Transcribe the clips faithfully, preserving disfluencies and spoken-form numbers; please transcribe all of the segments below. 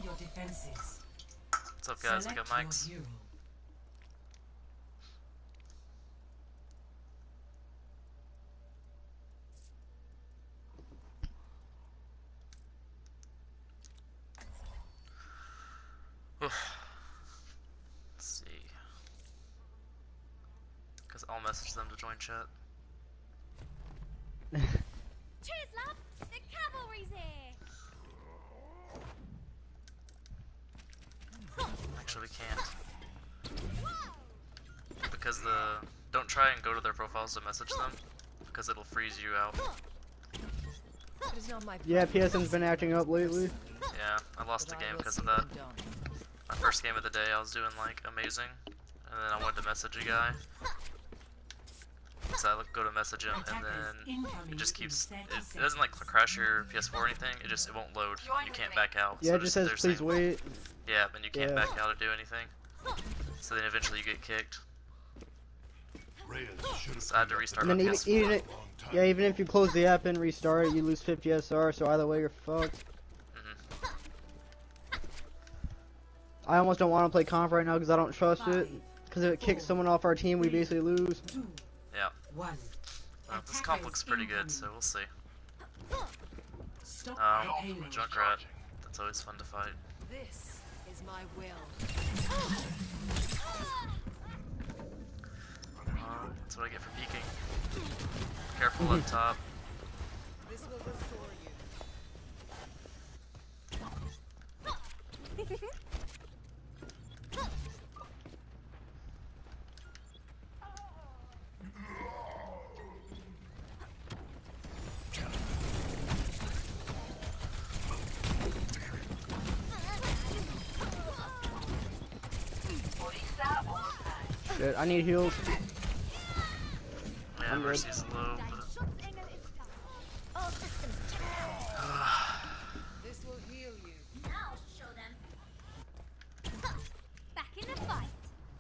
your defenses. What's up, guys? I got mics. Let's see. Because I'll message them to join chat. Cheers, love! The cavalry's here! Actually, we can't. Because the... Don't try and go to their profiles to message them. Because it'll freeze you out. Yeah, P S N's been acting up lately. Yeah, I lost a game because of that. My first game of the day, I was doing like amazing. And then I wanted to message a guy. So I go to message him, and then it just keeps, it, it doesn't like crash your P S four or anything, it just, it won't load. You can't back out. Yeah, so it just says please saying, wait. Yeah, and you can't Yeah. back out or do anything. So then eventually you get kicked. So I had to restart And my then P S even, four. even, yeah, even if you close the app and restart it, you lose fifty S R, so either way you're fucked. Mm-hmm. I almost don't want to play Conf right now because I don't trust it. Because if it kicks someone off our team, we basically lose. Yeah. Well, this comp looks pretty good, so we'll see. Um, Junkrat. That's always fun to fight. This is my will. Uh, that's what I get for peeking. Careful up top. This will restore you. Shit, I need heals. Yeah, I'm good. Mercy's low, but... This will heal you. Now show them. Back in the fight.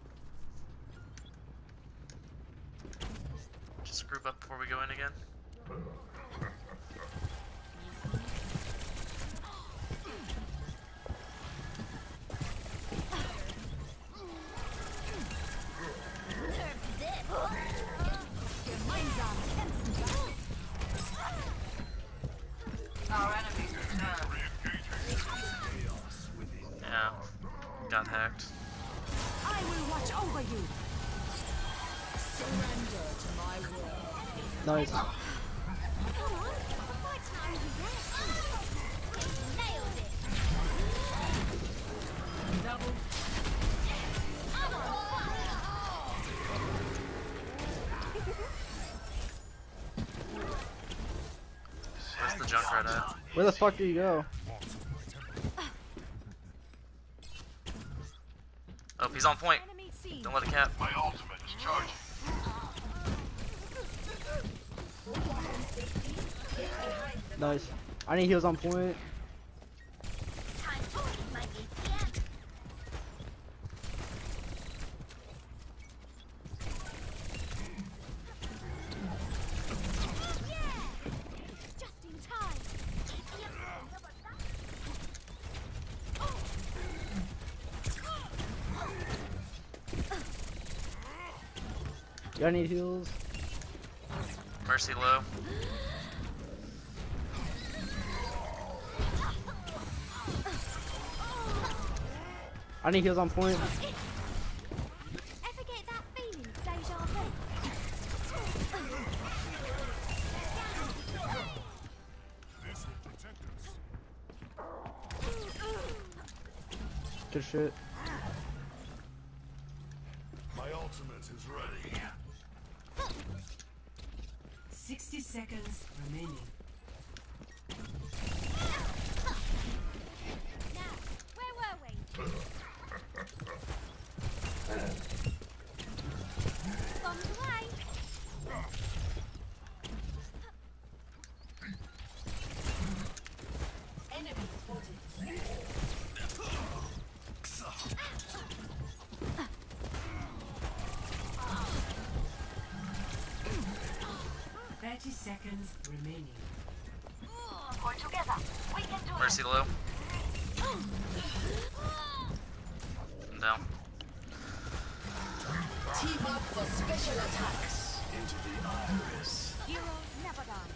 Just group up before we go in again. Yeah, got hacked. I will watch over you. Surrender to my will. Nice. Nailed it. Double. Where's the Junkrat at? Where the fuck do you go? Oh, he's on point. Enemy seen. Don't let it cap. My ultimate is charging. Nice. I need heals on point. Time to keep my A T M. Just in time. Yeah, I need heals. Mercy low. I need heals on point. Ever get that feeling, deja vu? This will protect us. Good shit. My ultimate is ready. Sixty seconds remaining. Now, where were we? Bombs away. Enemy spotted. Thirty seconds remaining. We're together. We can do Mercy low. it. I'm down. Team up for special attacks. Into the iris. Heroes never die.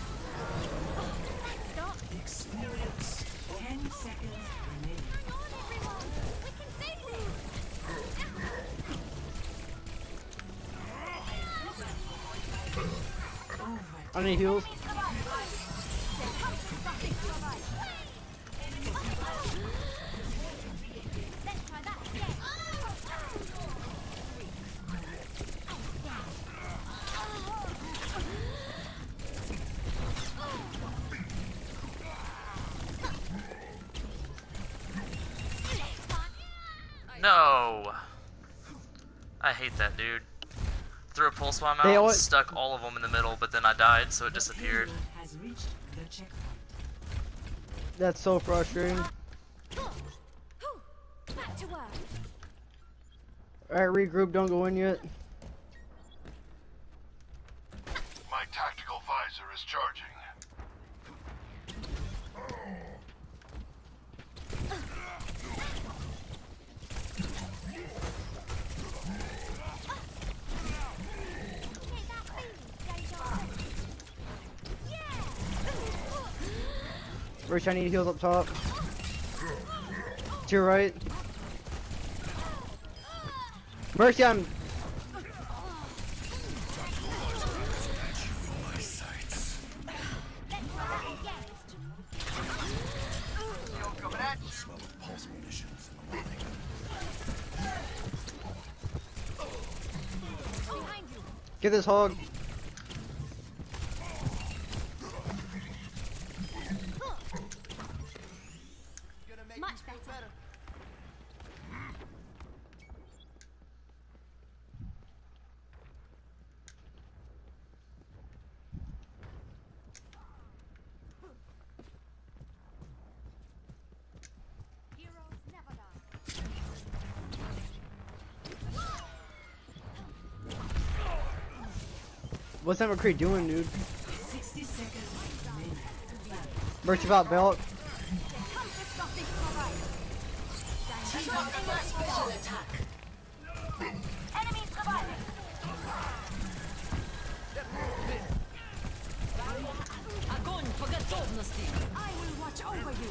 Stop. Experience. Ten seconds remaining. Hang on, everyone. We can do this. Over. I need heals. Let's try that again. No! I hate that dude. Threw a pulse bomb out They and always- stuck all of them in the middle, but then I died, so it The disappeared. payload has reached the checkpoint. That's so frustrating. Back to work. Alright, regroup, don't go in yet. My tactical visor is charging. Get that feeling, deja. Yeah. Rich, I need heals up top. To your right. Mercy, I'm. Let's try that again. Smell of pulse munitions in the morning. Behind you. Get this hog. Much better. Heroes never die. What's that McCree doing, dude? Sixty seconds remaining. Mercy about belt. Come to stop this alright. Team up for special attack. Enemies surviving. Огонь по готовности. I will watch over you.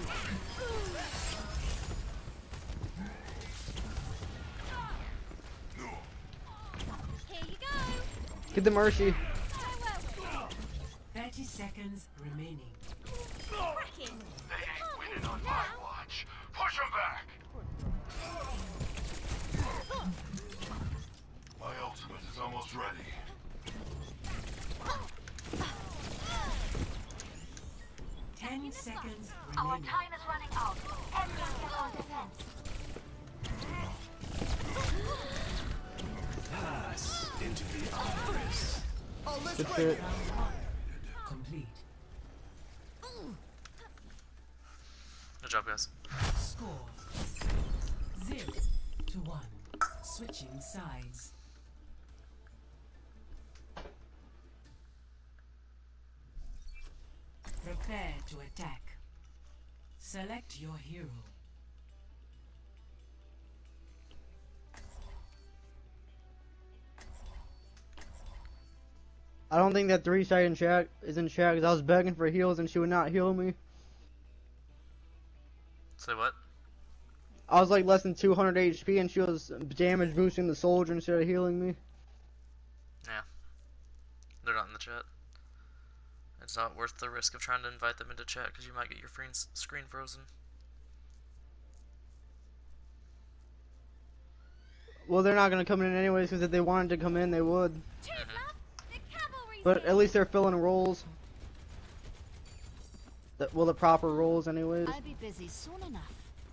Here you go. Get the Mercy. Farewell. Thirty seconds remaining. Cracking. They ain't winning on my watch. Push them back. My ultimate is almost ready. Ten seconds Our remaining. time is running out. Everyone get on defense. Pass into the iris. Good shit. Complete. Good job, guys. Score zero to one. Switching sides. Prepare to attack. Select your hero. I don't think that three side in chat is in chat because I was begging for heals and she would not heal me. Say what? I was like less than two hundred H P and she was damage boosting the soldier instead of healing me. Yeah. They're not in the chat. It's not worth the risk of trying to invite them into chat because you might get your freen- screen frozen. Well, they're not gonna come in anyways because if they wanted to come in, they would. Cheers, love. The cavalry's But here. at least they're filling roles. The, well, the proper roles, anyways. I'll be busy soon enough.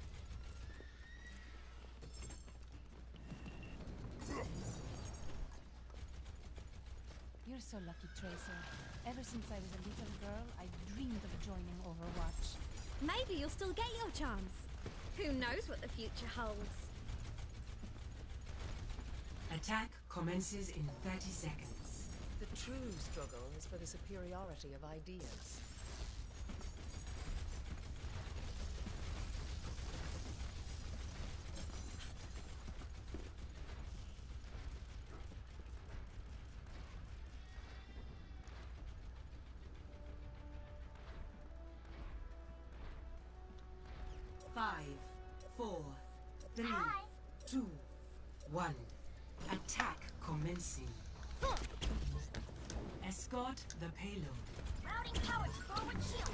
You're so lucky, Tracer. Ever since I was a little girl, I dreamed of joining Overwatch. Maybe you'll still get your chance. Who knows what the future holds? Attack commences in thirty seconds. The true struggle is for the superiority of ideas. Five, four, three, two, one. Attack commencing. Escort the payload. Routing power to forward shield.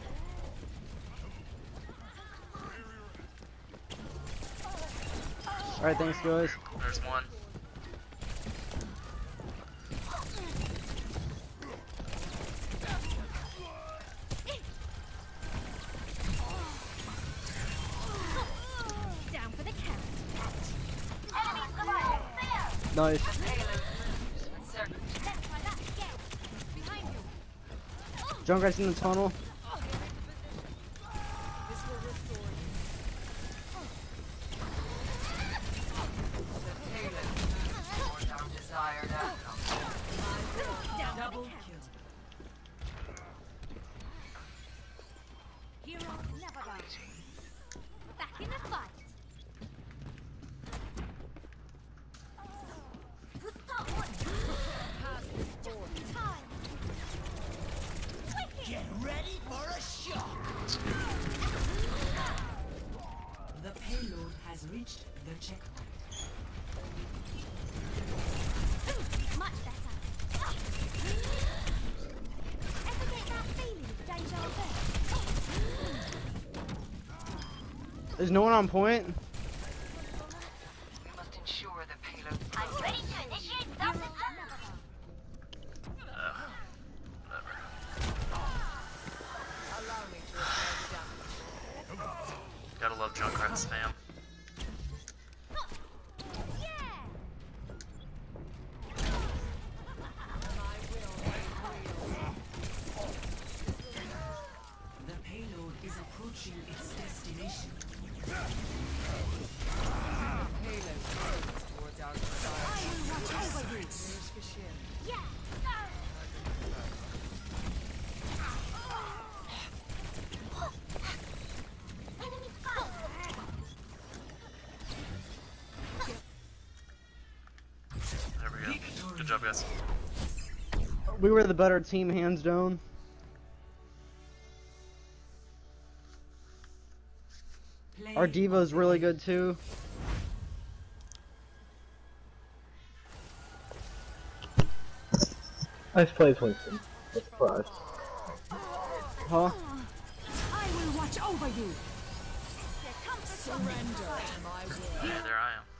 Alright, thanks guys. There's one. Down for the count. Enemy survival fair. Nice. Let's try that again. Behind you. Junkrat's in the tunnel. This will restore you. Down Double for the count. kill. Heroes never die. Back in the fight. Just in time. Get ready for a shock. The payload has reached the checkpoint. Much better. Ever get that feeling of deja vu? There's no one on point. We must ensure the payload. I'm ready to initiate self-destruct. Ugh. Whatever. Allow me to repair the damage. Gotta love Junkrat spam. Yeah. The payload is approaching its destination. Payload moves towards our desired. Here's for ship. Yeah. Enemy spotted. There we go. Good job, guys. We were the better team, hands down. Play Our Diva's really good too. Nice play, Winston. That's a surprise. Huh? I will watch over you. There comes the Surrender to my will. Yeah, there I am.